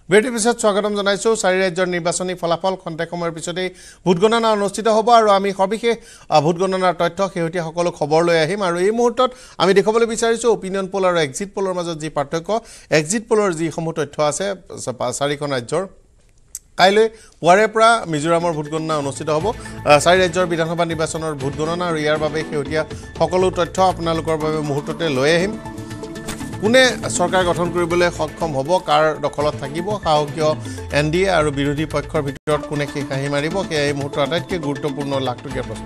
বেটি পিছত স্বাগতম জনাইছো চাৰি ৰাজ্যৰ নিৰ্বাচনী ফলাফল খন্তেক সময়ৰ পিছতে ভোট গণনা অনুষ্ঠিত হ'ব আৰু আমি সবিশেষ ভোট গণনাৰ তথ্য শেহতীয়া সকলো খবৰ লৈ আহিম আৰু এই মুহূৰ্তত আমি দেখাবলৈ বিচাৰিছো অপিনিয়ন পোল আৰু এক্সিট পোলৰ মাজত যি পাৰ্থক্য এক্সিট পোলৰ যি সমূহ তথ্য আছে চাৰিখন ৰাজ্যৰ কাইলৈ পুৱাৰে পৰা মিজোৰামৰ ভোট গণনা অনুষ্ঠিত হ'ব চাৰি ৰাজ্যৰ বিধানসভা নিৰ্বাচনৰ ভোট গণনা আৰু ইয়াৰ বাবে শেহতীয়া সকলো তথ্য আপোনালোকৰ বাবে মুহূৰ্ততে লৈ আহিম কোনে সৰকাৰ গঠন কৰিবলৈ সক্ষম হ'ব কাৰ দখলত থাকিব সাহসীয় এনডিএ আৰু বিৰোধী পক্ষৰ ভিতৰত কোনে হাঁহি মাৰিব এই মুহূৰ্তৰ আটাইতকৈ গুৰুত্বপূৰ্ণ লাখটকীয়া প্ৰশ্ন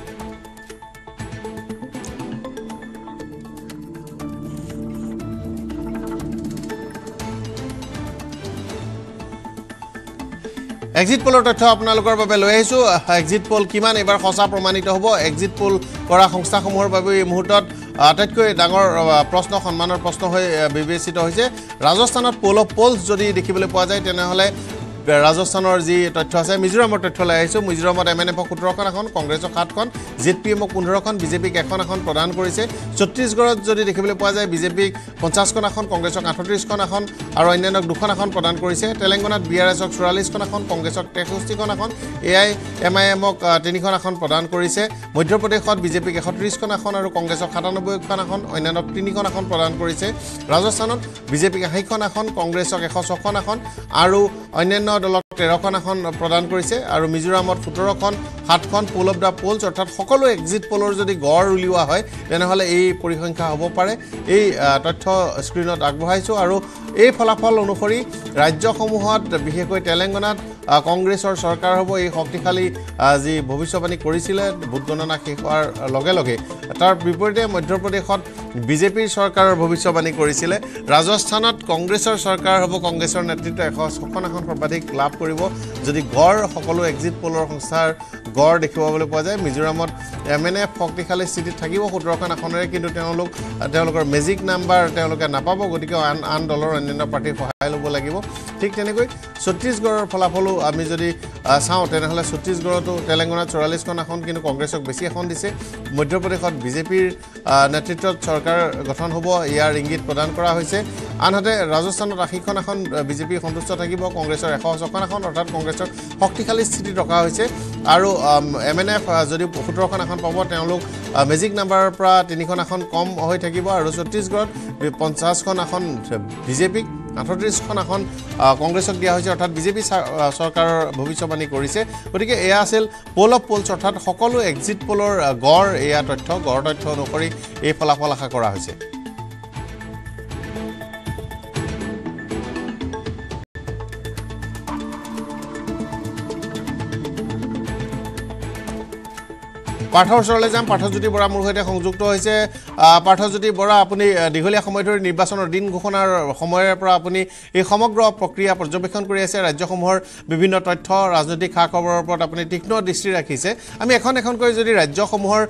এক্সিট পোলৰ তথ্য আপোনালোকৰ বাবে লৈ আহিছো এক্সিট পোল কিমান এবাৰ সঁচা প্ৰমাণিত হ'ব এক্সিট পোল কৰা সংস্থাসমূহৰ বাবে এই মুহূৰ্তত আটাইতকৈ ডাঙৰ প্ৰশ্ন সন্মানৰ প্ৰশ্ন হৈ বিবেচিত হৈছে ৰাজস্থানত পোল অফ পোলছ যদি দেখিবলৈ পোৱা যায় তেনেহ'লে ৰাজস্থানৰ যি তথ্য আছে মিজোৰামৰ তথ্য লৈ আহিছো মিজোৰামত এমএনএফক 17খন আসন কংগ্ৰেছক 7খন জেডপিএমক 15খন বিজেপিক এখন আসন প্ৰদান কৰিছে ছত্তীশগড়ত যদি দেখিবলৈ পোৱা যায় বিজেপিক 50খন আসন কংগ্ৰেছক 38খন আসন আৰু অন্যান্যক 2খন আসন প্ৰদান কৰিছে তেলেংগানাত বিআৰএছক 44খন আসন কংগ্ৰেছক 63খন আসন এআইএমআইএমক 3খন আসন প্ৰদান কৰিছে মধ্যপ্ৰদেশত বিজেপিক 31খন আসন আৰু কংগ্ৰেছক 97খন আসন অন্যান্যক 3খন আসন প্ৰদান কৰিছে ৰাজস্থানত বিজেপিক 80খন আসন কংগ্ৰেছক 106খন আসন আৰু অন্যান্য দলক 13খন আসন প্ৰদান কৰিছে আৰু মিজোৰামত 17খন 7খন পোল অফ দা পোলছ অৰ্থাৎ সকলো এক্সিট পোলৰ যদি গড় উলিওৱা হয় তেনেহ'লে এই পৰিসংখ্যা হ'ব পাৰে এই তথ্য স্ক্ৰীনত আগবঢ়াইছো আৰু এই ফলাফল অনুসৰি ৰাজ্যসমূহত বিশেষকৈ তেলেংগানাত কংগ্ৰেছৰ চৰকাৰ হ'ব এই শক্তিশালী যি ভৱিষ্যবাণী কৰিছিলে ভোট গণনা শেষ হোৱাৰ লগে লগে তাৰ বিপৰীতে মধ্যপ্ৰদেশত বিজেপিৰ চৰকাৰৰ ভৱিষ্যবাণী কৰিছিলে ৰাজস্থানত কংগ্ৰেছৰ চৰকাৰ হ'ব কংগ্ৰেছৰ নেতৃত্বত 106খন আসন সৰ্বাধিক লাভ কৰিব যদি গড় সকলো এক্সিট পোলৰ সংস্থাৰ গড় দেখিবলৈ পোৱা যায় মিজোৰামত এমএনএফ শক্তিশালী স্থিতিত থাকিব 17খন আসনেৰে কিন্তু তেওঁলোকৰ মেজিক নাম্বাৰ তেওঁলোকে নাপাব গতিকে আন দলৰ অন্যান্য পাৰ্টিৰ সহায় ল'ব লাগিব ঠিক তেনেকৈ ছত্তীশগড়ৰ ফলাফলো আমি যদি চাওঁ তেনেহ'লে ছত্তীশগড়তো তেলেংগানাত 44খন আসন কিন্তু কংগ্ৰেছক বেছি আসন দিছে মধ্যপ্ৰদেশত বিজেপিৰ নেতৃত্বত চৰকাৰ গঠন হ'ব ইয়াৰ ইংগিত প্ৰদান কৰা হৈছে আনহাতে ৰাজস্থানত 80খন আসন বিজেপি সন্তুষ্ট থাকিব কংগ্ৰেছৰ 106খন আসন অৰ্থাৎ কংগ্ৰেছক শক্তিশালী স্থিতিত ৰখা হৈছে আৰু এমএনএফ যদি 17খন আসন পাব তেওঁলোক মেজিক নাম্বাৰৰ পৰা 3খন আসন কম হৈ থাকিব আৰু ছত্তীশগড়ত 50খন আসন বিজেপিক 38খন আসন কংগ্ৰেছক দিয়া হৈছে অৰ্থাৎ বিজেপি চৰকাৰৰ ভৱিষ্যবাণী কৰিছে গতিকে এয়া আছিল পোল অফ পোলছ অৰ্থাৎ সকলো এক্সিট পোলৰ গড় এয়া গড় তথ্য অনুসৰি এই ফলাফল আশা কৰা হৈছে পাৰ্থজ্যোতি যাম পাৰ্থজ্যোতি বৰা মোৰ সৈতে সংযুক্ত হৈছে পাৰ্থজ্যোতি বৰা আপুনি দীঘলীয়া সময় ধৰি নিৰ্বাচনৰ দিন ঘোষণাৰ সময়ৰ পৰা আপুনি এই সমগ্ৰ প্ৰক্ৰিয়া পৰ্যবেক্ষণ কৰি আছে ৰাজ্যসমূহৰ বিভিন্ন তথ্য ৰাজনৈতিক খা খবৰৰ ওপৰত আপুনি তীক্ষ্ণ দৃষ্টি ৰাখিছে আমি এখনকৈ যদি ৰাজ্যসমূহৰ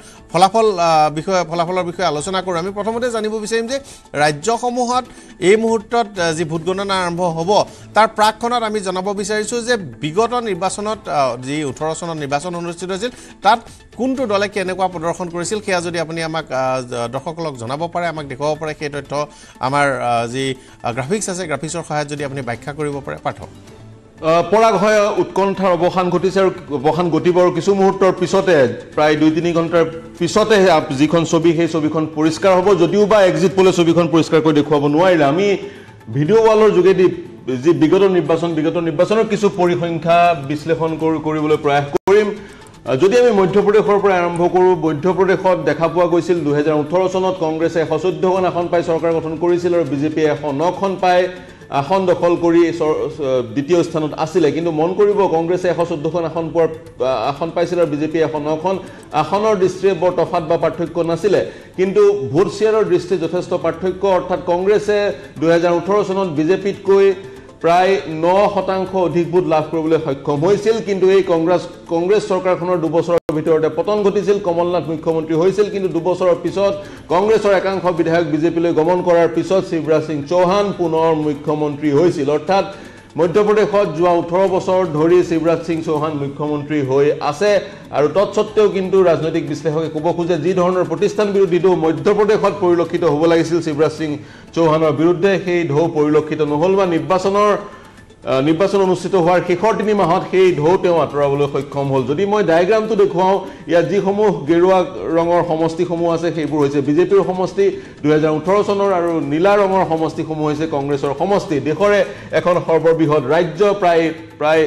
ফলাফলৰ বিষয়ে আলোচনা কৰোঁ আমি প্ৰথমতে জানিব বিচাৰিম যে ৰাজ্যসমূহত এই মুহূৰ্তত যি ভোট গণনা আৰম্ভ হ'ব তাৰ প্ৰাকখনত আমি জনাব বিচাৰিছোঁ যে বিগত নিৰ্বাচনত যি 18 চনত নিৰ্বাচন অনুষ্ঠিত হৈছিল তাত কোনটো দলে কেনেকুৱা প্ৰদৰ্শন কৰিছিল সেয়া যদি আপুনি আমাক দৰ্শকসকলক জনাব পাৰে আমাক দেখুৱাব পাৰে সেই তথ্য আমাৰ যি গ্ৰাফিক্স আছে গ্ৰাফিক্সৰ সহায়ত যদি আপুনি ব্যাখ্যা কৰিব পাৰে পাঠক পৰাগ হয় উৎকণ্ঠাৰ অৱসান ঘটিছে আৰু অৱসান ঘটিবৰ কিছু মুহূৰ্তৰ পিছতে প্ৰায় 2-3 ঘণ্টাৰ পিছতে যিখন ছবি সেই ছবিখন পৰিষ্কাৰ হ'ব যদিও বা এক্সিট পোলে ছবিখন পৰিষ্কাৰ কৰি দেখুৱাব নোৱাৰিলে আমি ভিডিঅ' ৱালৰ যোগেদি যি বিগত নিৰ্বাচনৰ কিছু পৰিসংখ্যা বিশ্লেষণ কৰিবলৈ প্ৰয়াস কৰিম যদি আমি মধ্যপ্ৰদেশৰ পৰা আৰম্ভ কৰোঁ মধ্যপ্ৰদেশত দেখা পোৱা গৈছিল 2018 চনত কংগ্ৰেছে 114খন আসন পাই চৰকাৰ গঠন কৰিছিল আৰু বিজেপিয়ে 109খন পাই আসন দখল কৰি দ্বিতীয় স্থানত আছিল কিন্তু মন কৰিব কংগ্ৰেছে 114খন আসন পাইছিল আৰু বিজেপিয়ে 109খন আসনৰ দৃষ্টিৰে বৰ তফাত বা পাৰ্থক্য নাছিল কিন্তু ভোট শ্বেয়াৰৰ দৃষ্টিৰে যথেষ্ট পাৰ্থক্য অৰ্থাৎ কংগ্ৰেছে 2018 চনত বিজেপিতকৈ প্ৰায় 9% অধিক ভোট লাভ কৰিবলৈ সক্ষম হৈছিল কিন্তু এই কংগ্ৰেছ চৰকাৰখনৰ 2 বছৰৰ ভিতৰতে পতন ঘটিছিল কমলনাথ মুখ্যমন্ত্ৰী হৈছিল কিন্তু 2 বছৰৰ পিছত কংগ্ৰেছৰ একাংশ বিধায়ক বিজেপিলৈ গমন কৰাৰ পিছত শিৱৰাজ সিং চৌহান পুনৰ মুখ্যমন্ত্ৰী হৈছিল অৰ্থাৎ মধ্যপ্ৰদেশত যোৱা 18 বছৰ ধৰি শিৱৰাজ সিং চৌহান মুখ্যমন্ত্ৰী হৈ আছে আৰু তৎসত্ত্বেও কিন্তু ৰাজনৈতিক বিশ্লেষকে ক'ব খোজে যি ধৰণৰ প্ৰতিষ্ঠান বিৰোধীটো মধ্যপ্ৰদেশত পৰিলক্ষিত হ'ব লাগিছিল শিৱৰাজ সিং চৌহানৰ বিৰুদ্ধে সেই ঢৌ পৰিলক্ষিত নহ'ল বা নিৰ্বাচনৰ নিৰ্বাচন অনুষ্ঠিত হোৱাৰ শেষৰ 3 মাহত সেই ঢৌ তেওঁ আঁতৰাবলৈ সক্ষম হ'ল যদি মই ডায়াগ্ৰামটো দেখুৱাও ইয়াত যিসমূহ গেৰুৱা ৰঙৰ সমষ্টিসমূহ আছে সেইবোৰ হৈছে বিজেপিৰ সমষ্টি 2018 চনৰ আৰু নীলা ৰঙৰ সমষ্টিসমূহ হৈছে কংগ্ৰেছৰ সমষ্টি দেশৰে এখন সৰ্ববৃহৎ ৰাজ্য প্ৰায়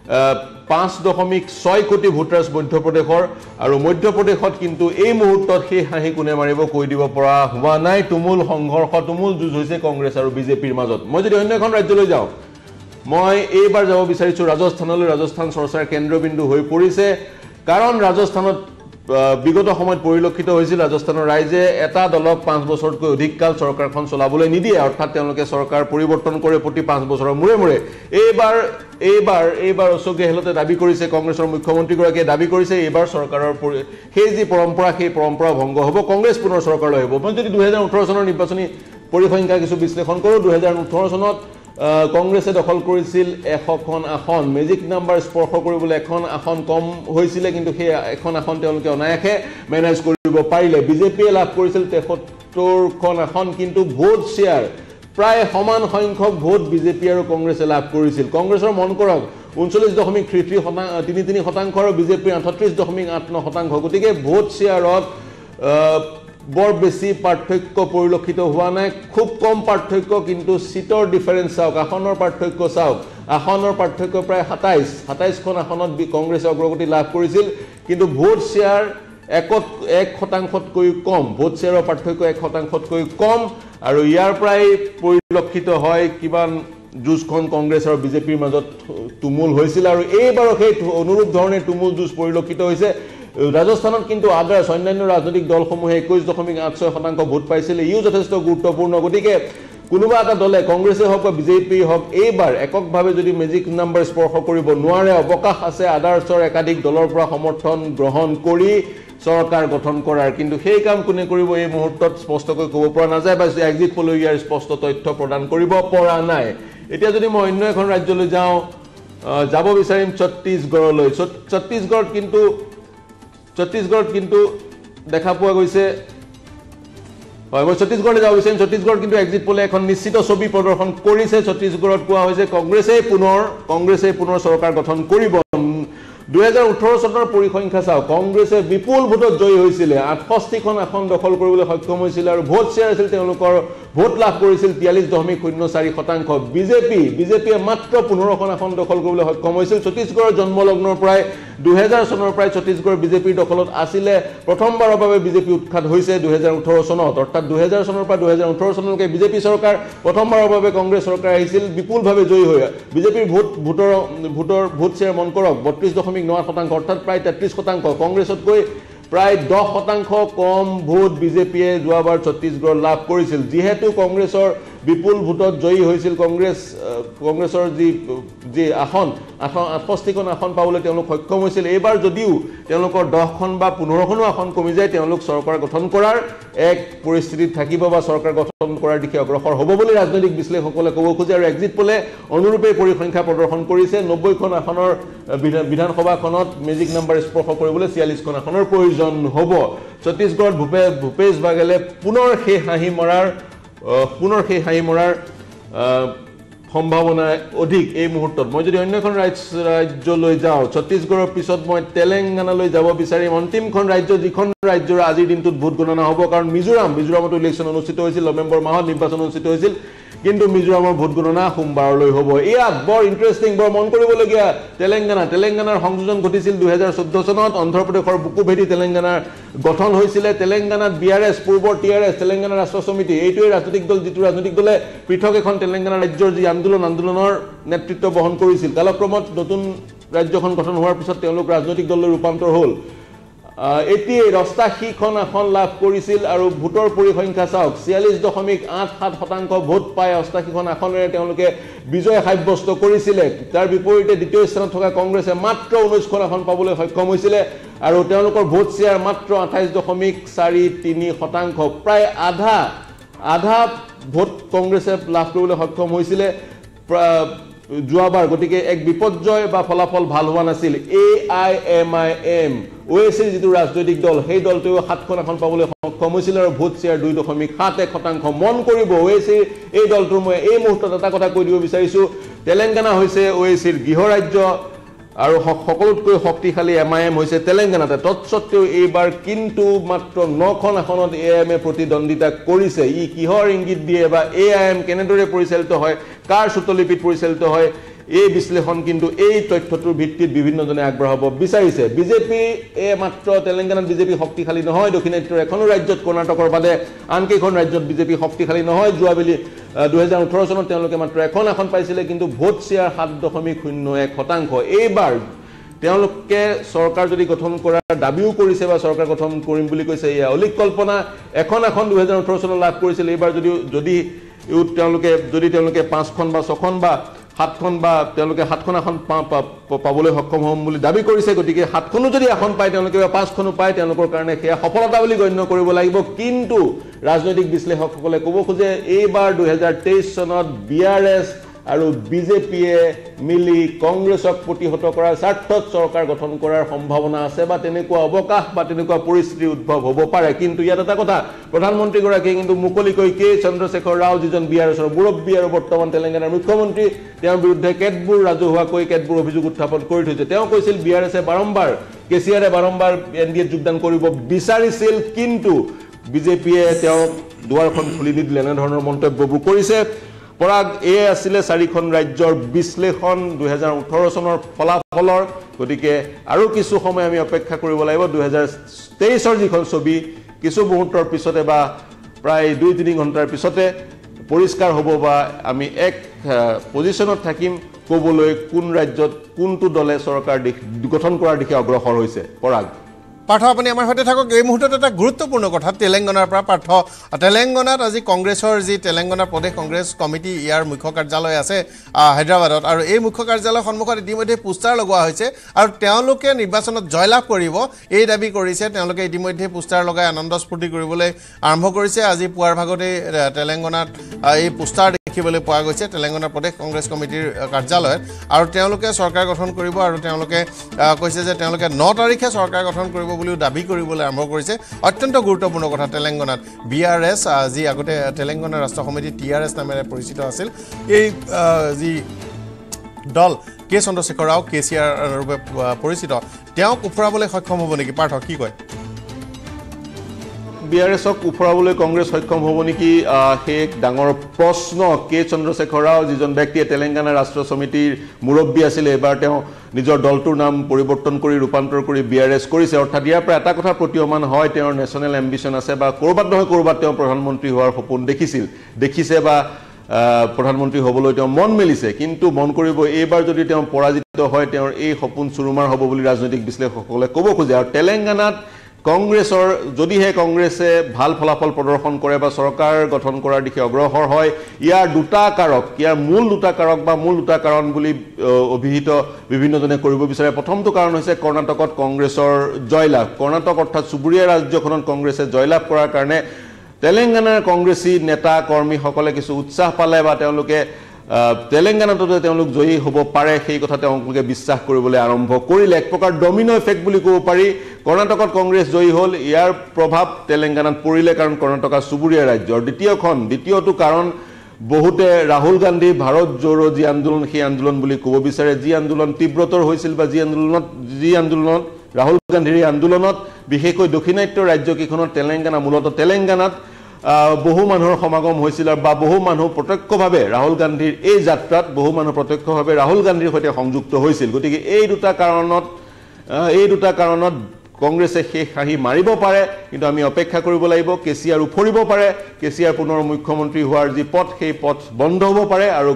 5.6 কোটি ভোটাৰ্ছ মধ্যপ্ৰদেশৰ আৰু মধ্যপ্ৰদেশত কিন্তু এই মুহূৰ্তত সেই হাঁহি কোনে মাৰিব কৈ দিব পৰা হোৱা নাই তুমুল সংঘৰ্ষ তুমুল যুঁজ হৈছে কংগ্ৰেছ আৰু বিজেপিৰ মাজত মই যদি অন্য এখন ৰাজ্যলৈ যাওঁ মই এইবাৰ যাব বিচাৰিছো ৰাজস্থানলৈ ৰাজস্থান চৰ্চাৰ কেন্দ্ৰবিন্দু হৈ পৰিছে কাৰণ ৰাজস্থানত বিগত সময়ত পৰিলক্ষিত হৈছিল ৰাজস্থানৰ ৰাইজে এটা দলক 5 বছৰতকৈ অধিক কাল চৰকাৰখন চলাবলৈ নিদিয়ে অৰ্থাৎ তেওঁলোকে চৰকাৰ পৰিৱৰ্তন কৰে প্ৰতি 5 বছৰৰ মূৰে মূৰে এইবাৰ অশোক গেহলতে দাবী কৰিছে কংগ্ৰেছৰ মুখ্যমন্ত্ৰীগৰাকীয়ে দাবী কৰিছে এইবাৰ চৰকাৰৰ সেই যি পৰম্পৰা ভংগ হ'ব কংগ্ৰেছ পুনৰ চৰকাৰলৈ আহিব মই যদি 2018 চনৰ নিৰ্বাচনী পৰিসংখ্যা কিছু বিশ্লেষণ কৰোঁ 2018 চনত কংগ্ৰেছে দখল কৰিছিল 100খন আসন মেজিক নাম্বাৰ স্পৰ্শ কৰিবলৈ এখন আসন কম হৈছিল কিন্তু সেই এখন আসন তেওঁলোকে অনায়াসে মেনেজ কৰিব পাৰিলে বিজেপিয়ে লাভ কৰিছিল 73খন আসন কিন্তু ভোট শেয়াৰ প্ৰায় সমান সংখ্যক ভোট বিজেপি আৰু কংগ্ৰেছে লাভ কৰিছিল কংগ্ৰেছৰ মন কৰক 39.33% আৰু বিজেপিৰ 38.89% গতিকে ভোট শেয়াৰত বৰ বেছি পাৰ্থক্য পৰিলক্ষিত হোৱা নাই খুব কম পাৰ্থক্য কিন্তু সিটৰ ডিফাৰেন্স চাওক আসনৰ পাৰ্থক্য চাওক আসনৰ পাৰ্থক্য প্ৰায় 27খন আসনত কংগ্ৰেছে অগ্ৰগতি লাভ কৰিছিল কিন্তু ভোট শেয়াৰ 1%তকৈ কম ভোট শেয়াৰৰ পাৰ্থক্য 1%তকৈ কম আৰু ইয়াৰ প্ৰায় পৰিলক্ষিত হয় কিমান যুঁজখন কংগ্ৰেছ আৰু বিজেপিৰ মাজত তুমুল হৈছিল আৰু এইবাৰো সেই অনুৰূপ ধৰণে তুমুল যুঁজ পৰিলক্ষিত হৈছে ৰাজস্থানত কিন্তু আদাৰ্ছ অন্যান্য ৰাজনৈতিক দলসমূহে 21.86% ভোট পাইছিল ইও যথেষ্ট গুৰুত্বপূৰ্ণ গতিকে কোনোবা এটা দলে কংগ্ৰেছে হওক বা বিজেপি হওক এইবাৰ এককভাৱে যদি মেজিক নাম্বাৰ স্পৰ্শ কৰিব নোৱাৰে অৱকাশ আছে আদাৰ্ছৰ একাধিক দলৰ পৰা সমৰ্থন গ্ৰহণ কৰি চৰকাৰ গঠন কৰাৰ কিন্তু সেই কাম কোনে কৰিব এই মুহূৰ্তত স্পষ্টকৈ ক'ব পৰা নাযায় বা এক্সিট পোলে ইয়াৰ স্পষ্ট তথ্য প্ৰদান কৰিব পৰা নাই এতিয়া যদি মই অন্য এখন ৰাজ্যলৈ যাওঁ যাব বিচাৰিম ছত্তীশগড়লৈ ছত্তীশগড়ত কিন্তু দেখা পোৱা গৈছে হয় মই ছত্তীশগড়লৈ যাব বিচাৰিম ছত্তীশগড় কিন্তু এক্সিট পোলে এখন নিশ্চিত ছবি প্ৰদৰ্শন কৰিছে ছত্তীশগড়ত কোৱা হৈছে কংগ্ৰেছে পুনৰ চৰকাৰ গঠন কৰিব 2018 চনৰ পৰিসংখ্যা চাওক কংগ্ৰেছে বিপুল ভোটত জয়ী হৈছিল 68খন আসন দখল কৰিবলৈ সক্ষম হৈছিল আৰু ভোট শেয়াৰ আছিল তেওঁলোকৰ ভোট লাভ কৰিছিল 43.04% বিজেপিয়ে মাত্ৰ 15খন আসন দখল কৰিবলৈ সক্ষম হৈছিল ছত্তীশগড়ৰ জন্মলগ্নৰ প্ৰায় 2000 চনৰ প্ৰায় ছত্তীশগড় বিজেপিৰ দখলত আছিলে প্ৰথমবাৰৰ বাবে বিজেপি উৎখাত হৈছে 2018 চনত অৰ্থাৎ 2000 চনৰ পৰা 2018 চনলৈকে বিজেপি চৰকাৰ প্ৰথমবাৰৰ বাবে কংগ্ৰেছ চৰকাৰ আহিছিল বিপুলভাৱে জয়ী হৈ বিজেপিৰ ভোট শেয়াৰ মন কৰক 32.9% অৰ্থাৎ প্ৰায় 33% কংগ্ৰেছতকৈ প্ৰায় 10% কম ভোট বিজেপিয়ে যোৱাবাৰ ছত্তীশগড় লাভ কৰিছিল যেহেতু কংগ্ৰেছৰ বিপুল ভোটত জয়ী হৈছিল কংগ্ৰেছৰ যি আসন 68খন আসন পাবলৈ তেওঁলোক সক্ষম হৈছিল এইবাৰ যদিও তেওঁলোকৰ 10খন বা 15খনো আসন কমি যায় তেওঁলোক চৰকাৰ গঠন কৰাৰ এক পৰিস্থিতিত থাকিব বা চৰকাৰ গঠন কৰাৰ দিশে অগ্ৰসৰ হ'ব বুলি ৰাজনৈতিক বিশ্লেষকসকলে ক'ব খোজে আৰু এক্সিট পোলে অনুৰূপে পৰিসংখ্যা প্ৰদৰ্শন কৰিছে 90খন আসনৰ বিধানসভাখনত মেজিক নাম্বাৰ স্পৰ্শ কৰিবলৈ 46খন আসনৰ প্ৰয়োজন হ'ব ছত্তীশগড়ত ভূপেশ বাঘেলে পুনৰ সেই হাঁহি মৰাৰ সম্ভাৱনা অধিক এই মুহূৰ্তত মই যদি অন্য এখন ৰাজ্যলৈ যাওঁ ছত্তীশগড়ৰ পিছত মই তেলেংগানালৈ যাব বিচাৰিম অন্তিমখন ৰাজ্য যিখন ৰাজ্যৰ আজিৰ দিনটোত ভোট গণনা হ'ব কাৰণ মিজোৰামতো ইলেকশ্যন অনুষ্ঠিত হৈছিল নৱেম্বৰ মাহত নিৰ্বাচন অনুষ্ঠিত হৈছিল কিন্তু মিজোৰামৰ ভোট গণনা সোমবাৰলৈ হ'ব ইয়াত বৰ ইন্টাৰেষ্টিং বৰ মন কৰিবলগীয়া তেলেংগানাৰ সংযোজন ঘটিছিল 2014 চনত অন্ধ্ৰপ্ৰদেশৰ বুকু ভেদি তেলেংগানাৰ গঠন হৈছিল তেলেংগানাত বিআৰএছ পূৰ্বৰ টিআৰএছ তেলেংগানা ৰাষ্ট্ৰ সমিতি এইটোৱে ৰাজনৈতিক দল যিটো ৰাজনৈতিক দলে পৃথক এখন তেলেংগানা ৰাজ্যৰ যি আন্দোলনৰ নেতৃত্ব বহন কৰিছিল কালক্ৰমত নতুন ৰাজ্যখন গঠন হোৱাৰ পিছত তেওঁলোক ৰাজনৈতিক দললৈ ৰূপান্তৰ হ'ল এতিয়াই 88খন আসন লাভ কৰিছিল আৰু ভোটৰ পৰিসংখ্যা চাওক 46.87% ভোট পাই 88খন আসনেৰে তেওঁলোকে বিজয় সাব্যস্ত কৰিছিল তাৰ বিপৰীতে দ্বিতীয় স্থানত থকা কংগ্ৰেছে মাত্ৰ 19খন আসন পাবলৈ সক্ষম হৈছিল আৰু তেওঁলোকৰ ভোট শেয়াৰ মাত্ৰ 28.43% প্ৰায় আধা ভোট কংগ্ৰেছে লাভ কৰিবলৈ সক্ষম হৈছিল যোৱাবাৰ গতিকে এক বিপৰ্যয় বা ফলাফল ভাল হোৱা নাছিল AIMIM ওএসিৰ যিটো ৰাজনৈতিক দল সেই দলটোৱে 7খন আসন পাবলৈ সক্ষম হৈছিল আৰু ভোট শেয়াৰ 2.71% মন কৰিব ওএসিৰ এই দলটোৰ মই এই মুহূৰ্তত এটা কথা কৈ দিব বিচাৰিছো তেলেংগানা হৈছে OACৰ গৃহ ৰাজ্য আৰু সকলোতকৈ শক্তিশালী MIM হৈছে তেলেংগানাতে তৎসত্ত্বেও এইবাৰ কিন্তু মাত্ৰ 9খন আসনত AIM প্ৰতিদ্বন্দ্বিতা কৰিছে ই কিহৰ ইংগিত দিয়ে বা AIM কেনেদৰে পৰিচালিত হয় কাৰ সুতলিপিত পৰিচালিত হয় এই বিশ্লেষণ কিন্তু এই তথ্যটোৰ ভিত্তিত বিভিন্নজনে আগবঢ়াব বিচাৰিছে বিজেপি মাত্ৰ তেলেংগানাত বিজেপি শক্তিশালী নহয় দক্ষিণাত্যৰ এখনো ৰাজ্যত কৰ্ণাটকৰ বাদে আনকেইখন ৰাজ্যত বিজেপি শক্তিশালী নহয় যোৱাবেলি 2018 চনত তেওঁলোকে মাত্ৰ এখন আসন পাইছিলে কিন্তু ভোট শ্বেয়াৰ 7.01% এইবাৰ তেওঁলোকে চৰকাৰ যদি গঠন কৰাৰ দাবীও কৰিছে বা চৰকাৰ গঠন কৰিম বুলি কৈছে এয়া অলিক কল্পনা এখন 2018 চনত লাভ কৰিছিল এইবাৰ যদি তেওঁলোকে 5খন বা 6খন বা 7খন বা তেওঁলোকে 7খন আসন পাবলৈ সক্ষম হ'ম বুলি দাবী কৰিছে গতিকে 7খনো যদি আসন পায় তেওঁলোকে 5খনো পায় তেওঁলোকৰ কাৰণে সেয়া সফলতা বুলি গণ্য কৰিব লাগিব কিন্তু ৰাজনৈতিক বিশ্লেষকসকলে ক'ব খোজে এইবাৰ 2023 চনত BRS আৰু বিজেপিয়ে মিলি কংগ্ৰেছক প্ৰতিহত কৰাৰ স্বাৰ্থত চৰকাৰ গঠন কৰাৰ সম্ভাৱনা আছে বা তেনেকুৱা অৱকাশ বা তেনেকুৱা পৰিস্থিতি উদ্ভৱ হ'ব পাৰে কিন্তু ইয়াত এটা কথা প্ৰধানমন্ত্ৰী গৰাকী কিন্তু মুকলিকৈ কে চন্দ্ৰশেখৰ ৰাও যিজন বিআৰএছৰ মুৰব্বী আৰু বৰ্তমান তেলেংগানাৰ মুখ্যমন্ত্ৰী তেওঁৰ বিৰুদ্ধে কেতবোৰ ৰাজহুৱাকৈ কেতবোৰ অভিযোগ উত্থাপন কৰি থৈছে তেওঁ কৈছিল বিআৰএছে বাৰম্বাৰ কেচিআৰে বাৰম্বাৰ এনডিএত যোগদান কৰিব বিচাৰিছিল কিন্তু বিজেপিয়ে তেওঁ দুৱাৰখন খুলি নিদিলে এনে ধৰণৰ মন্তব্যবোৰ কৰিছে পৰাগ এই আছিলে 4খন ৰাজ্যৰ বিশ্লেষণ 2018 চনৰ ফলাফলৰ গতিকে আৰু কিছু সময় আমি অপেক্ষা কৰিব লাগিব 2023 যিখন ছবি কিছু মুহূৰ্তৰ পিছতে বা প্ৰায় 2-3 ঘণ্টাৰ পিছতে পৰিষ্কাৰ হ'ব বা আমি এক পজিশনত থাকিম ক'বলৈ কোন ৰাজ্যত কোনটো দলে চৰকাৰ গঠন কৰাৰ দিশে অগ্ৰসৰ হৈছে পৰাগ পাৰ্থ আপুনি আমাৰ সৈতে থাকক এই মুহূৰ্তত এটা গুৰুত্বপূৰ্ণ কথা তেলেংগানাৰ পৰা পাৰ্থ তেলেংগানাত আজি কংগ্ৰেছৰ যি তেলেংগানা প্ৰদেশ কংগ্ৰেছ কমিটি ইয়াৰ মুখ্য কাৰ্যালয় আছে হায়দৰাবাদত আৰু এই মুখ্য কাৰ্যালয়ৰ সন্মুখত ইতিমধ্যে পোষ্টাৰ লগোৱা হৈছে আৰু তেওঁলোকে নিৰ্বাচনত জয়লাভ কৰিব এই দাবী কৰিছে তেওঁলোকে ইতিমধ্যে পোষ্টাৰ লগাই আনন্দ স্ফূৰ্তি কৰিবলৈ আৰম্ভ কৰিছে আজি পুৱাৰ ভাগতে তেলেংগানাত এই পোষ্টাৰ দেখিবলৈ পোৱা গৈছে তেলেংগানা প্ৰদেশ কংগ্ৰেছ কমিটিৰ কাৰ্যালয়ত আৰু তেওঁলোকে চৰকাৰ গঠন কৰিব আৰু তেওঁলোকে কৈছে যে তেওঁলোকে 9 তাৰিখে চৰকাৰ গঠন কৰিব বুলিও দাবী কৰিবলৈ আৰম্ভ কৰিছে অত্যন্ত গুৰুত্বপূৰ্ণ কথা তেলেংগানাত BRS যি আগতে তেলেংগানা ৰাষ্ট্ৰ সমিতি TRS নামেৰে পৰিচিত আছিল এই যি দল কে চন্দ্ৰশেখৰ ৰাও কেচিআৰ ৰূপে পৰিচিত তেওঁক উফৰাবলৈ সক্ষম হ'ব নেকি পাৰ্থ কি কয় BRSক উফৰাবলৈ কংগ্ৰেছ সক্ষম হ'ব নেকি সেই ডাঙৰ প্ৰশ্ন কে চন্দ্ৰশেখৰ ৰাও যিজন ব্যক্তিয়ে তেলেংগানা ৰাষ্ট্ৰ সমিতিৰ মুৰব্বী আছিল এবাৰ তেওঁ নিজৰ দলটোৰ নাম পৰিৱৰ্তন কৰি ৰূপান্তৰ কৰি BRS কৰিছে অৰ্থাৎ ইয়াৰ পৰা এটা কথা প্ৰতিমান হয় তেওঁৰ নেশ্যনেল এম্বিশন আছে বা কৰবাত নহয় কৰবাত তেওঁ প্ৰধানমন্ত্ৰী হোৱাৰ সপোন দেখিছে বা প্ৰধানমন্ত্ৰী হ'বলৈ তেওঁ মন মেলিছে কিন্তু মন কৰিব এইবাৰ যদি তেওঁ পৰাজিত হয় তেওঁৰ এই সপোন চুৰুমাৰ হ'ব বুলি ৰাজনৈতিক বিশ্লেষকসকলে ক'ব খোজে আৰু তেলেংগানাত কংগ্ৰেছৰ যদিহে কংগ্ৰেছে ভাল ফলাফল প্ৰদৰ্শন কৰে বা চৰকাৰ গঠন কৰাৰ দিশে অগ্ৰসৰ হয় ইয়াৰ মূল দুটা কাৰণ বুলি অভিহিত বিভিন্নজনে কৰিব বিচাৰে প্ৰথমটো কাৰণ হৈছে কৰ্ণাটকত কংগ্ৰেছৰ জয়লাভ কৰ্ণাটক অৰ্থাৎ চুবুৰীয়া ৰাজ্যখনত কংগ্ৰেছে জয়লাভ কৰাৰ কাৰণে তেলেংগানাৰ কংগ্ৰেছী নেতা কৰ্মীসকলে কিছু উৎসাহ পালে বা তেওঁলোকে তেলেংগানাতো তেওঁলোক জয়ী হ'ব পাৰে সেই কথা তেওঁলোকে বিশ্বাস কৰিবলৈ আৰম্ভ কৰিলে এক প্ৰকাৰ ডমিনো ইফেক্ট বুলি ক'ব পাৰি কৰ্ণাটকত কংগ্ৰেছ জয়ী হ'ল ইয়াৰ প্ৰভাৱ তেলেংগানাত পৰিলে কাৰণ কৰ্ণাটক চুবুৰীয়া ৰাজ্য আৰু দ্বিতীয়টো কাৰণ বহুতে ৰাহুল গান্ধী ভাৰত জোড়ো যি আন্দোলন সেই আন্দোলন বুলি ক'ব বিচাৰে যি আন্দোলন তীব্ৰতৰ হৈছিল বা যি আন্দোলনত ৰাহুল গান্ধীৰ আন্দোলনত বিশেষকৈ দক্ষিণাত্যৰ ৰাজ্যকেইখনত মূলতঃ তেলেংগানাত বহু মানুহৰ সমাগম হৈছিল বা বহু মানুহ প্ৰত্যক্ষভাৱে ৰাহুল গান্ধীৰ এই যাত্ৰাত বহু মানুহ প্ৰত্যক্ষভাৱে ৰাহুল গান্ধীৰ সৈতে সংযুক্ত হৈছিল গতিকে এই দুটা কাৰণত কংগ্ৰেছে শেষ হাঁহি মাৰিব পাৰে কিন্তু আমি অপেক্ষা কৰিব লাগিব কেচিআৰ উফৰিব পাৰে কেচিআৰ পুনৰ মুখ্যমন্ত্ৰী হোৱাৰ যি পথ সেই পথ বন্ধ হ'ব পাৰে আৰু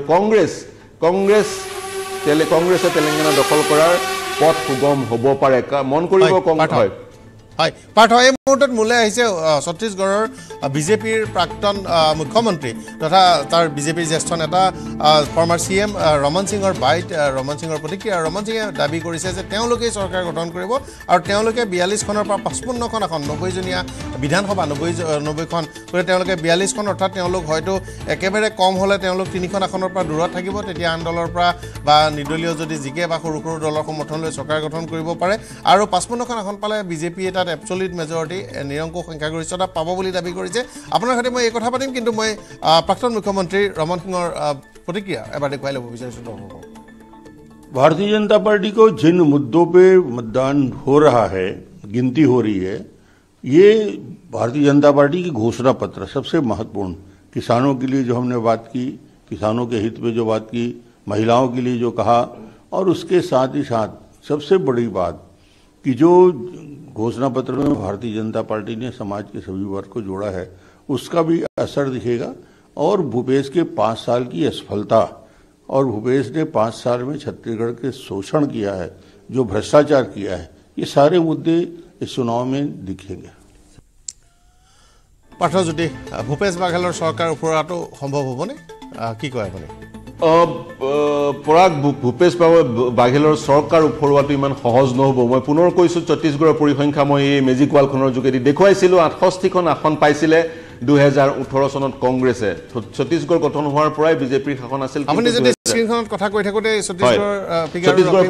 কংগ্ৰেছে তেলেংগানা দখল কৰাৰ পথ সুগম হ'ব পাৰে মন কৰিব হয় পাৰ্থ এই মুহূৰ্তত মোলৈ আহিছে ছত্তীশগড়ৰ বিজেপিৰ প্ৰাক্তন মুখ্যমন্ত্ৰী তথা তাৰ বিজেপিৰ জ্যেষ্ঠ নেতা ফৰ্মাৰ CM ৰমন সিঙৰ বাইট ৰমন সিঙৰ প্ৰতিক্ৰিয়া ৰমন সিঙে দাবী কৰিছে যে তেওঁলোকেই চৰকাৰ গঠন কৰিব আৰু তেওঁলোকে 42খনৰ পৰা 55খন আসন 90জনীয়া বিধানসভা 90খন গতিকে তেওঁলোকে 42খন অৰ্থাৎ তেওঁলোক হয়তো একেবাৰে কম হ'লে তেওঁলোক 3খন আসনৰ পৰা দূৰত থাকিব তেতিয়া আন দলৰ পৰা বা নিৰ্দলীয় যদি জিকে বা সৰু সৰু দলৰ সমৰ্থন লৈ চৰকাৰ গঠন কৰিব পাৰে আৰু 55খন আসন পালে বিজেপি এটা এবছলিউট মেজৰিটি নিৰংকুশ সংখ্যাগৰিষ্ঠতা পাব বুলি দাবী কৰিছে আপোনাৰ সৈতে মই এই কথা পাতিম কিন্তু মই প্ৰাক্তন মুখ্যমন্ত্ৰী ৰমন সিঙৰ प्रतिक्रिया एबार देखुवाई ল'ব বিচাৰিছো দৰ্শকক भारतीय जनता पार्टी को जिन मुद्दों पे मतदान हो रहा है गिनती हो रही है ये भारतीय जनता पार्टी की घोषणा पत्र सबसे महत्वपूर्ण किसानों के लिए जो हमने बात की किसानों के हित में जो बात की महिलाओं के लिए जो कहा और उसके साथ ही साथ सबसे बड़ी बात कि जो घोषणा पत्र में भारतीय जनता पार्टी ने समाज के सभी वर्ग को जोड़ा है उसका भी असर दिखेगा और भूपेश के 5 साल की असफलता और भूपेश ने 5 साल में छत्तीसगढ़ के शोषण किया है जो भ्रष्टाचार किया है ये सारे मुद्दे इस चुनाव में दिखेंगे पार्थज्योति भूपेश बाघेলৰ सरकार উপৰাটো সম্ভৱ হ'বনে কি কয় আপুনি পৰাগ ভূপেশ বাঘেলৰ চৰকাৰ উফৰোৱাটো ইমান সহজ নহ'ব মই পুনৰ কৈছোঁ ছত্তীশগড়ৰ পৰিসংখ্যা মই এই মেজিক ৱালখনৰ যোগেদি দেখুৱাইছিলোঁ 68খন আসন পাইছিলে 2018 চনত কংগ্ৰেছে ছত্তীশগড় গঠন হোৱাৰ পৰাই বিজেপিৰ শাসন আছিল আপুনি যদি স্ক্ৰীনখনত কথা কৈ থাকোতে ছত্তীশগড়ৰ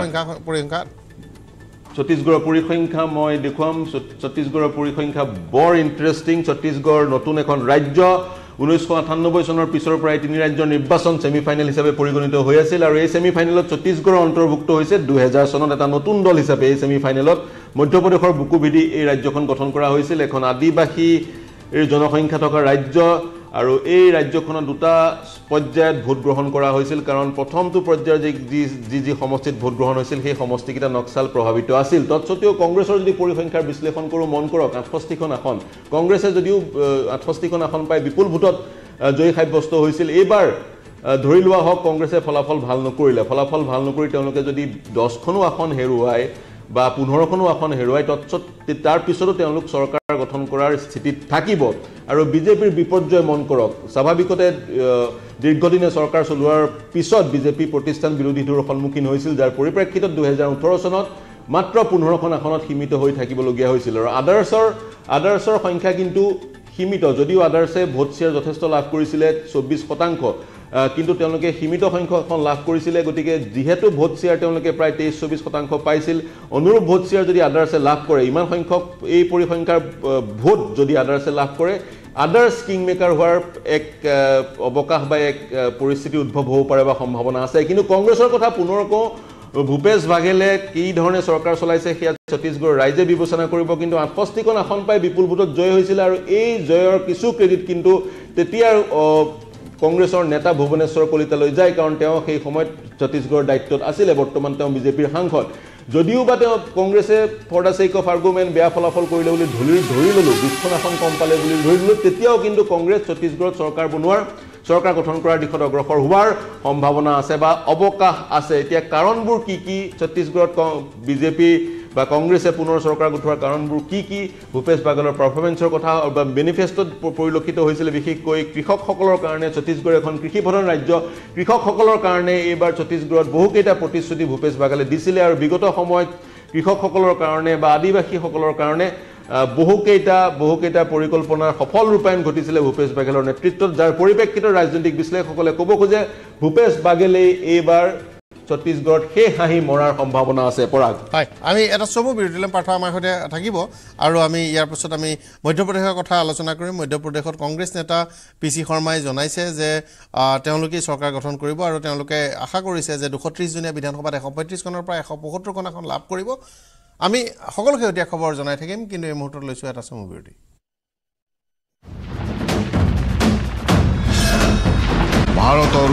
পৰিসংখ্যা মই দেখুৱাম ছত্তীশগড়ৰ পৰিসংখ্যা বৰ ইণ্টাৰেষ্টিং ছত্তীশগড় নতুন এখন ৰাজ্য 1998 চনৰ পিছৰ পৰাই তিনি ৰাজ্যৰ নিৰ্বাচন সেমিফাইনেল হিচাপে পৰিগণিত হৈ আছিল আৰু এই সেমিফাইনেলত ছত্তীশগড় অন্তৰ্ভুক্ত হৈছে 2000 চনত এটা নতুন দল হিচাপে এই সেমিফাইনেলত মধ্যপ্ৰদেশৰ বুকুভিদি এই ৰাজ্যখন গঠন কৰা হৈছিল এখন আদিবাসী এই জনসংখ্যা থকা ৰাজ্য আৰু এই ৰাজ্যখনত দুটা পৰ্যায়ত ভোট গ্ৰহণ কৰা হৈছিল কাৰণ প্ৰথমটো পৰ্যায়ৰ যি সমষ্টিত ভোট গ্ৰহণ হৈছিল সেই সমষ্টিকিটা নক্সাল প্ৰভাৱিত আছিল তৎসত্ত্বেও কংগ্ৰেছৰ যদি পৰিসংখ্যাৰ বিশ্লেষণ কৰোঁ মন কৰক 68খন আসন কংগ্ৰেছে যদিও 68খন আসন পাই বিপুল ভোটত জয়ী সাব্যস্ত হৈছিল এইবাৰ ধৰি লোৱা হওক কংগ্ৰেছে ফলাফল ভাল নকৰি তেওঁলোকে যদি 10খনো আসন হেৰুৱায় বা 15খনো আসন হেৰুৱাই তাৰ পিছতো তেওঁলোক চৰকাৰ গঠন কৰাৰ স্থিতিত থাকিব আৰু বিজেপিৰ বিপৰ্যয় মন কৰক স্বাভাৱিকতে দীৰ্ঘদিনে চৰকাৰ চলোৱাৰ পিছত বিজেপি প্ৰতিষ্ঠান বিৰোধী দলৰ সন্মুখীন হৈছিল যাৰ পৰিপ্ৰেক্ষিতত 2018 চনত মাত্ৰ 15খন আসনত সীমিত হৈ থাকিবলগীয়া হৈছিল আৰু আদাৰ্ছৰ সংখ্যা কিন্তু সীমিত যদিও আদাৰ্ছে ভোট শ্বেয়াৰ যথেষ্ট লাভ কৰিছিলে 24% কিন্তু তেওঁলোকে সীমিত সংখ্যক আসন লাভ কৰিছিলে গতিকে যেহেতু ভোট শ্বেয়াৰ তেওঁলোকে প্ৰায় 23-24% পাইছিল অনুৰূপ ভোট শ্বেয়াৰ যদি আদাৰ্ছে লাভ কৰে ইমান সংখ্যক এই পৰিসংখ্যাৰ ভোট যদি আদাৰ্ছে লাভ কৰে আদাৰ্ছ কিং মেকাৰ হোৱাৰ এক অৱকাশ বা এক পৰিস্থিতি উদ্ভৱ হ'ব পাৰে বা সম্ভাৱনা আছে কিন্তু কংগ্ৰেছৰ কথা পুনৰ কওঁ ভূপেশ বাঘেলে কি ধৰণে চৰকাৰ চলাইছে সেয়া ছত্তীশগড় ৰাইজে বিবেচনা কৰিব কিন্তু 68খন আসন পাই বিপুল ভোটত জয় হৈছিল আৰু এই জয়ৰ কিছু ক্ৰেডিট কিন্তু তেতিয়াৰ কংগ্ৰেছৰ নেতা ভুৱনেশ্বৰ কলিতালৈ যায় কাৰণ তেওঁ সেই সময়ত ছত্তীশগড়ৰ দায়িত্বত আছিলে বৰ্তমান তেওঁ বিজেপিৰ সাংসদ যদিও বা তেওঁ কংগ্ৰেছে for the sake of argument বেয়া ফলাফল কৰিলে বুলি ধৰি ল'লো 20খন আসন কম পালে বুলি ধৰি ল'লো তেতিয়াও কিন্তু কংগ্ৰেছ ছত্তীশগড়ত চৰকাৰ গঠন কৰাৰ দিশত অগ্ৰসৰ হোৱাৰ সম্ভাৱনা আছে বা অৱকাশ আছে এতিয়া কাৰণবোৰ কি ছত্তীশগড়ত বিজেপি বা কংগ্ৰেছে পুনৰ চৰকাৰ গঠোৱাৰ কাৰণবোৰ কি ভূপেশ বাঘেলৰ পাৰফৰমেন্সৰ কথা বা মেনিফেষ্টত পৰিলক্ষিত হৈছিল বিশেষকৈ কৃষকসকলৰ কাৰণে ছত্তীশগড় এখন কৃষিপ্ৰধান ৰাজ্য কৃষকসকলৰ কাৰণে এইবাৰ ছত্তীশগড়ত বহুকেইটা প্ৰতিশ্ৰুতি ভূপেশ বাঘেলে দিছিলে আৰু বিগত সময়ত কৃষকসকলৰ কাৰণে বা আদিবাসীসকলৰ কাৰণে বহুকেইটা পৰিকল্পনাৰ সফল ৰূপায়ণ ঘটিছিলে ভূপেশ বাঘেলৰ নেতৃত্বত যাৰ পৰিপ্ৰেক্ষিতত ৰাজনৈতিক বিশ্লেষকসকলে ক'ব খোজে ভূপেশ বাঘেলে এইবাৰ ছত্তীশগড়ত সেই হাঁহি মৰাৰ সম্ভাৱনা আছে পৰাগ হয় আমি এটা চমু বিৰতিলে পাৰ্থ আমাৰ সৈতে থাকিব আৰু আমি ইয়াৰ পিছত আমি মধ্যপ্ৰদেশৰ কথা আলোচনা কৰিম মধ্যপ্ৰদেশত কংগ্ৰেছ নেতা পিসি শৰ্মাই জনাইছে যে তেওঁলোকে চৰকাৰ গঠন কৰিব আৰু তেওঁলোকে আশা কৰিছে যে 230 জনীয়া বিধানসভাত 135 খনৰ পৰা 175 খন আসন লাভ কৰিব আমি সকলো শেহতীয়া খবৰ জনাই থাকিম কিন্তু এই মুহূৰ্তত লৈছো এটা চমু বিৰতি ভাৰতৰ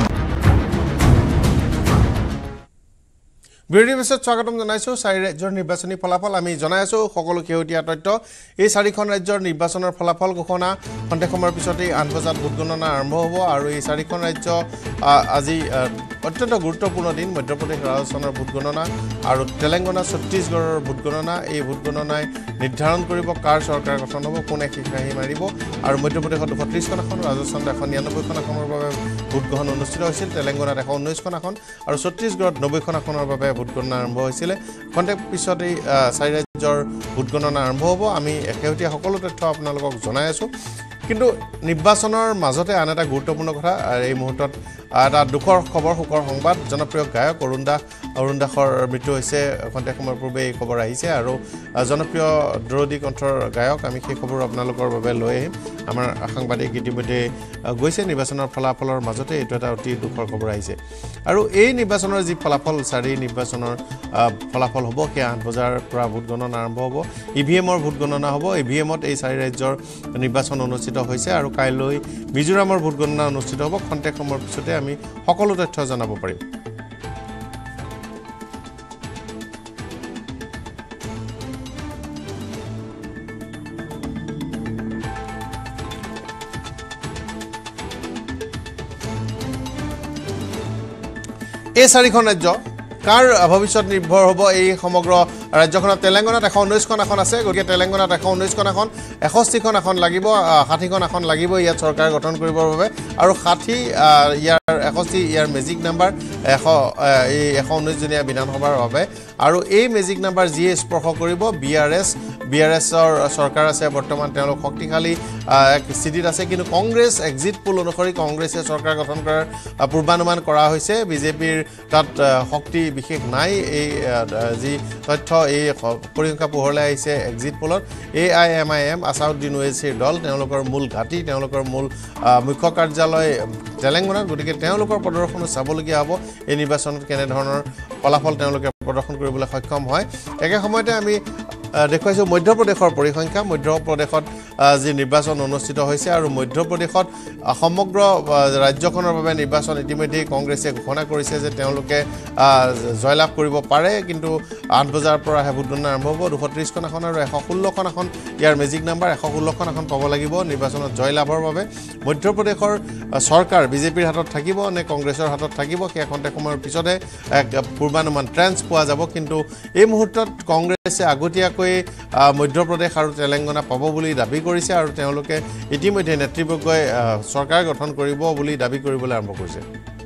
বিৰোধী পিছত স্বাগতম জনাইছো 4 ৰাজ্যৰ নিৰ্বাচনী ফলাফল আমি জনাই আছো সকলো শেহতীয়া তথ্য এই 4খন ৰাজ্যৰ নিৰ্বাচনৰ ফলাফল ঘোষণা খন্তেক সময়ৰ পিছতে 8 বজাত ভোট গণনা আৰম্ভ হ'ব আৰু এই 4খন ৰাজ্য আজি অত্যন্ত গুৰুত্বপূৰ্ণ দিন মধ্যপ্ৰদেশ ৰাজস্থানৰ ভোট গণনা আৰু তেলেংগানা ছত্তীশগড়ৰ ভোট গণনা এই ভোট গণনাই নিৰ্ধাৰণ কৰিব কাৰ চৰকাৰ গঠন হ'ব কোনে খিকাহি মাৰিব আৰু মধ্যপ্ৰদেশত 230 খন আসন ৰাজস্থানত 199 খন আসনৰ বাবে ভোট গ্ৰহণ অনুষ্ঠিত হৈছিল তেলেংগানাত 119 খন আসন আৰু ছত্তীশগড়ত 90 খন আসনৰ বাবে ভোট গণনা আৰম্ভ হৈছিল খন্তেক পিছতে 4 ৰাজ্যৰ ভোট গণনা আৰম্ভ হ'ব আমি শেহতীয়া সকলো তথ্য আপোনালোকক জনাই আছো কিন্তু নিৰ্বাচনৰ মাজতে আন এটা গুৰুত্বপূৰ্ণ কথা এই মুহূৰ্তত এটা দুখৰ খবৰ সুখৰ সংবাদ জনপ্ৰিয় গায়ক অৰুণ দাসৰ মৃত্যু হৈছে খন্তেক সময়ৰ পূৰ্বে এই খবৰ আহিছে আৰু জনপ্ৰিয় দ্ৰৌদী কণ্ঠৰ গায়ক আমি সেই খবৰ আপোনালোকৰ বাবে লৈ আহিম আমাৰ সাংবাদিক ইতিমধ্যে গৈছে নিৰ্বাচনৰ ফলাফলৰ মাজতে এইটো এটা অতি দুখৰ খবৰ আহিছে আৰু এই নিৰ্বাচনৰ যি ফলাফল চাৰি নিৰ্বাচনৰ ফলাফল হ'ব কি 8 বজাৰ পৰা ভোট গণনা আৰম্ভ হ'ব ইভিএমৰ ভোট গণনা হ'ব ইভিএমত এই চাৰি ৰাজ্যৰ নিৰ্বাচন অনুষ্ঠিত হৈছে আৰু কাইলৈ মিজোৰামৰ ভোট গণনা অনুষ্ঠিত হ'ব খন্তেক সময়ৰ পিছতে আমি সকলো তথ্য জনাব পাৰিম এই চাৰিখন ৰাজ্য কাৰ ভৱিষ্যত নিৰ্ভৰ হ'ব এই সমগ্ৰ ৰাজ্যখনত তেলেংগানাত 119খন আসন আছে গতিকে তেলেংগানাত 119খন আসন 61খন আসন লাগিব 60খন আসন লাগিব ইয়াত চৰকাৰ গঠন কৰিবৰ বাবে আৰু 60 ইয়াৰ 61 ইয়াৰ মেজিক নাম্বাৰ 119 জনীয়া বিধানসভাৰ বাবে আৰু এই মেজিক নাম্বাৰ যিয়ে স্পৰ্শ কৰিব বিআৰএছৰ চৰকাৰ আছে বৰ্তমান তেওঁলোক শক্তিশালী এক স্থিতিত আছে কিন্তু কংগ্ৰেছ এক্সিট পোল অনুসৰি কংগ্ৰেছে চৰকাৰ গঠন কৰাৰ পূৰ্বানুমান কৰা হৈছে বিজেপিৰ তাত শক্তি বিশেষ নাই এই যি তথ্য এই পৰিসংখ্যা পোহৰলৈ আহিছে এক্সিট পোলত AIMIM আসাউদ্দিন ওৱেইছিৰ দল তেওঁলোকৰ মূল ঘাটি তেওঁলোকৰ মূল মুখ্য কাৰ্যালয় তেলেংগানাত গতিকে তেওঁলোকৰ প্ৰদৰ্শন চাবলগীয়া হ'ব এই নিৰ্বাচনত কেনে ধৰণৰ ফলাফল তেওঁলোকে প্ৰদৰ্শন কৰিবলৈ সক্ষম হয় একে সময়তে আমি দেখুৱাইছো মধ্যপ্ৰদেশৰ পৰিসংখ্যা মধ্যপ্ৰদেশত যি নিৰ্বাচন অনুষ্ঠিত হৈছে আৰু মধ্যপ্ৰদেশত সমগ্ৰ ৰাজ্যখনৰ বাবে নিৰ্বাচন ইতিমধ্যে কংগ্ৰেছে ঘোষণা কৰিছে যে তেওঁলোকে জয়লাভ কৰিব পাৰে কিন্তু 8 বজাৰ পৰা ভোট গণনা আৰম্ভ হ'ব 230খন আসন আৰু 116খন আসন ইয়াৰ মেজিক নাম্বাৰ 116খন আসন পাব লাগিব নিৰ্বাচনত জয়লাভৰ বাবে মধ্যপ্ৰদেশৰ চৰকাৰ বিজেপিৰ হাতত থাকিব নে কংগ্ৰেছৰ হাতত থাকিব সেই খন্তেক সময়ৰ পিছতে এক পূৰ্বানুমান ট্ৰেন্স পোৱা যাব কিন্তু এই মুহূৰ্তত কংগ্ৰেছে আগতীয়াকৈ মধ্যপ্ৰদেশ আৰু তেলেংগানা পাব বুলি দাবী কৰিছে আৰু তেওঁলোকে ইতিমধ্যে নেতৃবৰ্গই চৰকাৰ গঠন কৰিব বুলি দাবী কৰিবলৈ আৰম্ভ কৰিছে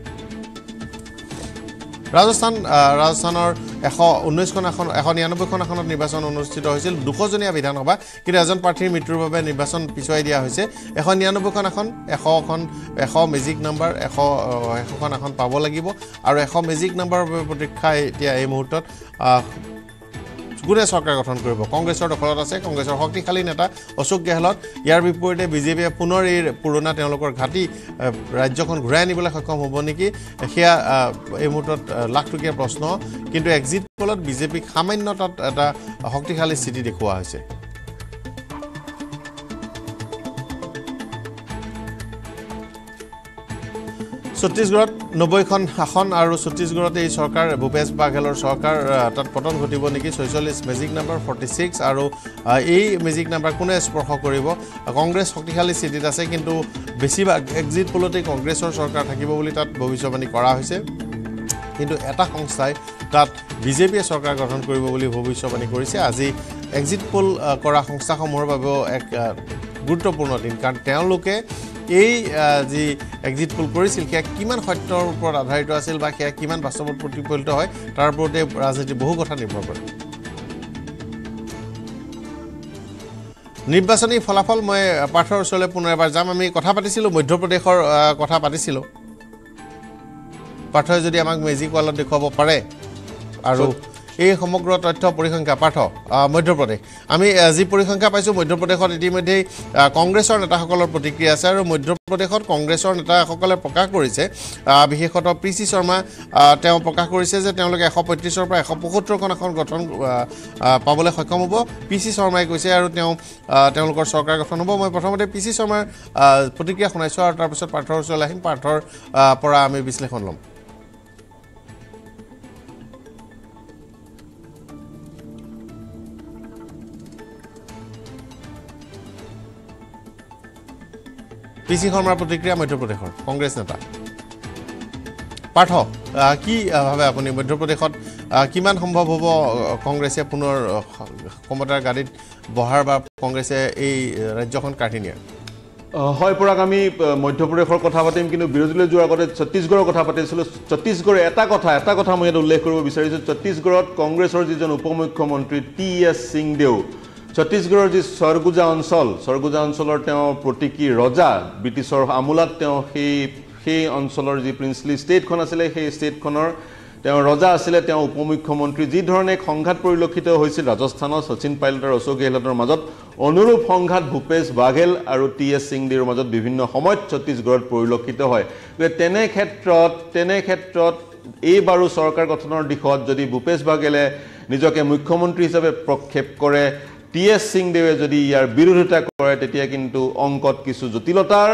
ৰাজস্থানৰ 119খন আসন 199খন আসনত নিৰ্বাচন অনুষ্ঠিত হৈছিল 200 জনীয়া বিধানসভা কিন্তু এজন প্ৰাৰ্থীৰ মৃত্যুৰ বাবে নিৰ্বাচন পিছুৱাই দিয়া হৈছে 199খন আসন 100 মেজিক নাম্বাৰ 100খন আসন পাব লাগিব আৰু 100 মেজিক নাম্বাৰৰ বাবে প্ৰতীক্ষা এতিয়া এই মুহূৰ্তত কোনে চৰকাৰ গঠন কৰিব কংগ্ৰেছৰ দখলত আছে কংগ্ৰেছৰ শক্তিশালী নেতা অশোক গেহলত ইয়াৰ বিপৰীতে বিজেপিয়ে পুনৰ এই পুৰণা তেওঁলোকৰ ঘাটি ৰাজ্যখন ঘূৰাই আনিবলৈ সক্ষম হ'ব নেকি সেয়া এই মুহূৰ্তত লাখটকীয়া প্ৰশ্ন কিন্তু এক্সিট পোলত বিজেপিক সামান্য তাত এটা শক্তিশালী স্থিতি দেখুওৱা হৈছে ছত্তীশগড়ত 90খন আসন আৰু ছত্তীশগড়ত এই চৰকাৰ ভূপেশ বাঘেলৰ চৰকাৰ তাত পতন ঘটিব নেকি 46 মেজিক নাম্বাৰ 46 আৰু এই মেজিক নাম্বাৰ কোনে স্পৰ্শ কৰিব কংগ্ৰেছ শক্তিশালী স্থিতিত আছে কিন্তু বেছিভাগ এক্সিট পোলতে কংগ্ৰেছৰ চৰকাৰ থাকিব বুলি তাত ভৱিষ্যবাণী কৰা হৈছে কিন্তু এটা সংস্থাই তাত বিজেপিয়ে চৰকাৰ গঠন কৰিব বুলি ভৱিষ্যবাণী কৰিছে আজি এক্সিট পোল কৰা সংস্থাসমূহৰ বাবেও এক গুৰুত্বপূৰ্ণ দিন কাৰণ তেওঁলোকে এই যি এক্সিট পোল কৰিছিল সেয়া কিমান সত্যৰ ওপৰত আধাৰিত আছিল বা সেয়া কিমান বাস্তৱত প্ৰতিফলিত হয় তাৰ ওপৰতে ৰাজনীতি বহু কথা নিৰ্ভৰ কৰে নিৰ্বাচনী ফলাফল মই পাঠৰ ওচৰলৈ পুনৰ এবাৰ যাম আমি কথা পাতিছিলোঁ মধ্যপ্ৰদেশৰ কথা পাতিছিলোঁ পাঠই যদি আমাক মেজিক ৱালত দেখুৱাব পাৰে আৰু এই সমগ্ৰ তথ্য পৰিসংখ্যা পাঠ মধ্যপ্ৰদেশ আমি যি পৰিসংখ্যা পাইছোঁ মধ্যপ্ৰদেশত ইতিমধ্যে কংগ্ৰেছৰ নেতাসকলৰ প্ৰতিক্ৰিয়া আছে আৰু মধ্যপ্ৰদেশত কংগ্ৰেছৰ নেতাসকলে প্ৰকাশ কৰিছে বিশেষত পিসি শৰ্মা তেওঁ প্ৰকাশ কৰিছে যে তেওঁলোকে 135ৰ পৰা 175খন আসন গঠন পাবলৈ সক্ষম হ'ব পিসি শৰ্মাই কৈছে আৰু তেওঁলোকৰ চৰকাৰ গঠন হ'ব মই প্ৰথমতে পিসি শৰ্মাৰ প্ৰতিক্ৰিয়া শুনাইছোঁ আৰু তাৰ পিছত পাঠৰ ওচৰলৈ আহিম পাঠৰ পৰা আমি বিশ্লেষণ ল'ম পিসি শৰ্মাৰ প্ৰতিক্ৰিয়া মধ্যপ্ৰদেশৰ কংগ্ৰেছ নেতা পাঠ কি ভাবে আপুনি মধ্যপ্ৰদেশত কিমান সম্ভৱ হ'ব কংগ্ৰেছে পুনৰ ক্ষমতাৰ গাড়ীত বহাৰ বা কংগ্ৰেছে এই ৰাজ্যখন কাঢ়ি নিয়াৰ হয় পৰাগ আমি মধ্যপ্ৰদেশৰ কথা পাতিম কিন্তু বিৰোধীলৈ যোৱাৰ আগতে ছত্তীশগড়ৰ কথা পাতিছিলোঁ ছত্তীশগড়ৰ এটা কথা মই ইয়াত উল্লেখ কৰিব বিচাৰিছোঁ ছত্তীশগড়ত কংগ্ৰেছৰ যিজন উপমুখ্যমন্ত্ৰী TS সিংদেও ছত্তীশগড়ৰ যি সৰগুজা অঞ্চলৰ তেওঁ প্ৰতীকী ৰজা ব্ৰিটিছৰ আমোলাত তেওঁ সেই অঞ্চলৰ যি প্ৰিন্সলি ষ্টেটখন আছিলে সেই ষ্টেটখনৰ তেওঁ ৰজা আছিলে তেওঁ উপমুখ্যমন্ত্ৰী যি ধৰণে সংঘাত পৰিলক্ষিত হৈছিল ৰাজস্থানৰ শচীন পাইলট আৰু অশোক গেহলটৰ মাজত অনুৰূপ সংঘাত ভূপেশ বাঘেল আৰু টিএছ সিংদেৰ মাজত বিভিন্ন সময়ত ছত্তীশগড়ত পৰিলক্ষিত হয় তেনে ক্ষেত্ৰত এইবাৰো চৰকাৰ গঠনৰ দিশত যদি ভূপেশ বাঘেলে নিজকে মুখ্যমন্ত্ৰী হিচাপে প্ৰক্ষেপ কৰে টিএছ সিংদেৱে যদি ইয়াৰ বিৰোধিতা কৰে তেতিয়া কিন্তু অংকত কিছু জটিলতাৰ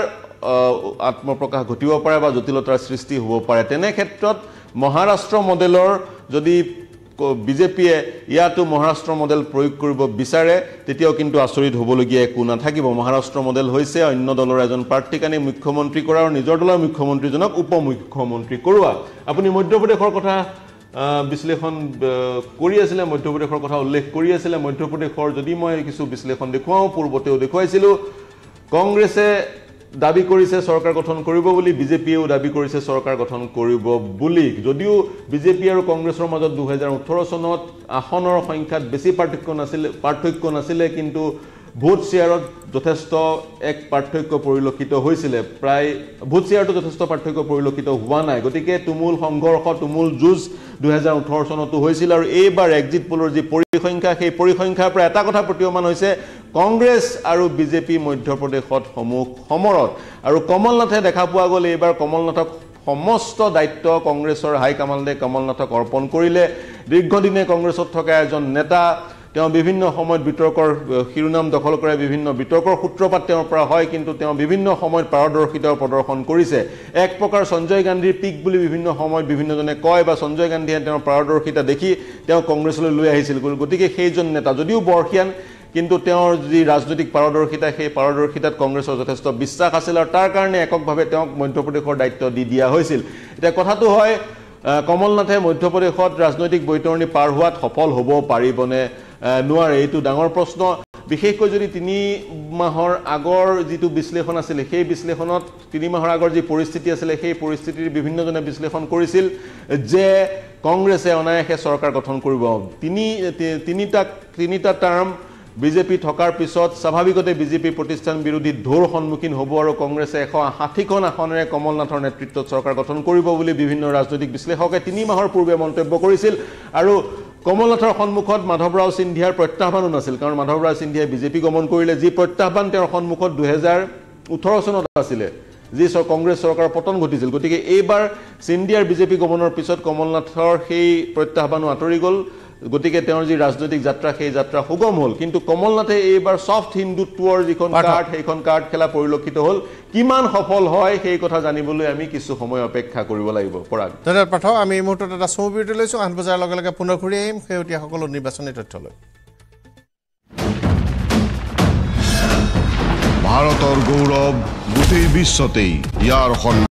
আত্মপ্ৰকাশ ঘটিব পাৰে বা জটিলতাৰ সৃষ্টি হ'ব পাৰে তেনে ক্ষেত্ৰত মহাৰাষ্ট্ৰ মডেলৰ যদি বিজেপিয়ে ইয়াতো মহাৰাষ্ট্ৰ মডেল প্ৰয়োগ কৰিব বিচাৰে তেতিয়াও কিন্তু আচৰিত হ'বলগীয়া একো নাথাকিব মহাৰাষ্ট্ৰ মডেল হৈছে অন্য দলৰ এজন প্ৰাৰ্থীক আনি মুখ্যমন্ত্ৰী কৰা আৰু নিজৰ দলৰ মুখ্যমন্ত্ৰীজনক উপমুখ্যমন্ত্ৰী কৰোৱা আপুনি মধ্যপ্ৰদেশৰ কথা বিশ্লেষণ কৰি আছিলে মধ্যপ্ৰদেশৰ কথা উল্লেখ কৰি আছিলে মধ্যপ্ৰদেশৰ যদি মই কিছু বিশ্লেষণ দেখুৱাও পূৰ্বতেও দেখুৱাইছিলোঁ কংগ্ৰেছে দাবী কৰিছে চৰকাৰ গঠন কৰিব বুলি বিজেপিয়েও দাবী কৰিছে চৰকাৰ গঠন কৰিব বুলি যদিও বিজেপি আৰু কংগ্ৰেছৰ মাজত 2018 চনত আসনৰ সংখ্যাত বেছি পাৰ্থক্য নাছিলে কিন্তু ভোট শ্বেয়াৰত যথেষ্ট এক পাৰ্থক্য পৰিলক্ষিত হৈছিল প্ৰায় ভোট শ্বেয়াৰটো যথেষ্ট পাৰ্থক্য পৰিলক্ষিত হোৱা নাই গতিকে তুমুল সংঘৰ্ষ তুমুল যুঁজ 2018 চনতো হৈছিল আৰু এইবাৰ এক্সিট পোলৰ যি পৰিসংখ্যা সেই পৰিসংখ্যাৰ পৰা এটা কথা প্ৰতীয়মান হৈছে কংগ্ৰেছ আৰু বিজেপি মধ্যপ্ৰদেশত সমৰত আৰু কমলনাথে দেখা পোৱা গ'ল এইবাৰ কমলনাথক সমস্ত দায়িত্ব কংগ্ৰেছৰ হাই কমাণ্ডে কমলনাথক অৰ্পণ কৰিলে দীৰ্ঘদিনে কংগ্ৰেছত থকা এজন নেতা তেওঁ বিভিন্ন সময়ত বিতৰ্কৰ শিৰোনাম দখল কৰে বিভিন্ন বিতৰ্কৰ সূত্ৰপাত তেওঁৰ পৰা হয় কিন্তু তেওঁ বিভিন্ন সময়ত পাৰদৰ্শিতা প্ৰদৰ্শন কৰিছে এক প্ৰকাৰ সঞ্জয় গান্ধীৰ পিক বুলি বিভিন্ন সময়ত বিভিন্নজনে কয় বা সঞ্জয় গান্ধীয়ে তেওঁৰ পাৰদৰ্শিতা দেখি তেওঁ কংগ্ৰেছলৈ লৈ আহিছিল গতিকে সেইজন নেতা যদিও বৰ্ষিয়ান কিন্তু তেওঁৰ যি ৰাজনৈতিক পাৰদৰ্শিতা সেই পাৰদৰ্শিতাত কংগ্ৰেছৰ যথেষ্ট বিশ্বাস আছিল আৰু তাৰ কাৰণে এককভাৱে তেওঁক মধ্যপ্ৰদেশৰ দায়িত্ব দি দিয়া হৈছিল এতিয়া কথাটো হয় কমলনাথে মধ্যপ্ৰদেশত ৰাজনৈতিক বৈতৰণি পাৰ হোৱাত সফল হ'ব পাৰিবনে নোৱাৰে এইটো ডাঙৰ প্ৰশ্ন বিশেষকৈ যদি 3 মাহৰ আগৰ যিটো বিশ্লেষণ আছিল সেই বিশ্লেষণত 3 মাহৰ আগৰ যি পৰিস্থিতি আছিল সেই পৰিস্থিতিৰ বিভিন্নজনে বিশ্লেষণ কৰিছিল যে কংগ্ৰেছে অনায়াসে চৰকাৰ গঠন কৰিব তিনিটা টাৰ্ম বিজেপি থকাৰ পিছত স্বাভাৱিকতে বিজেপি প্ৰতিষ্ঠান বিৰোধী ঢৌৰ সন্মুখীন হ'ব আৰু কংগ্ৰেছে 160খন আসনেৰে কমলনাথৰ নেতৃত্বত চৰকাৰ গঠন কৰিব বুলি বিভিন্ন ৰাজনৈতিক বিশ্লেষকে 3 মাহৰ পূৰ্বে মন্তব্য কৰিছিল আৰু কমলনাথৰ সন্মুখত মাধৱৰাও সিন্ধিয়াৰ প্ৰত্যাহ্বানো নাছিল কাৰণ মাধৱৰাও সিন্ধিয়াই বিজেপি গমন কৰিলে যি প্ৰত্যাহ্বান তেওঁৰ সন্মুখত 2018 চনত আছিল যি কংগ্ৰেছ চৰকাৰৰ পতন ঘটিছিল গতিকে এইবাৰ সিন্ধিয়াৰ বিজেপি গমনৰ পিছত কমলনাথৰ সেই প্ৰত্যাহ্বানো আঁতৰি গ'ল গতিকে তেওঁৰ যি ৰাজনৈতিক যাত্ৰা সেই যাত্ৰা সুগম হ'ল কিন্তু কমলনাথে এইবাৰ সফট হিন্দুত্বৰ যিখন কাৰ্ড সেইখন কাৰ্ড খেলা পৰিলক্ষিত হ'ল কিমান সফল হয় সেই কথা জানিবলৈ আমি কিছু সময় অপেক্ষা কৰিব লাগিব পৰাগ ধন্যবাদ পাঠক আমি এই মুহূৰ্তত এটা চৌবিৰতি লৈছো 8 বজাৰ লগে লগে পুনৰ ঘূৰি আহিম শেহতীয়া সকলো নিৰ্বাচনী তথ্য লৈ ভাৰতৰ গৌৰৱ গোটেই বিশ্বতেই ইয়াৰ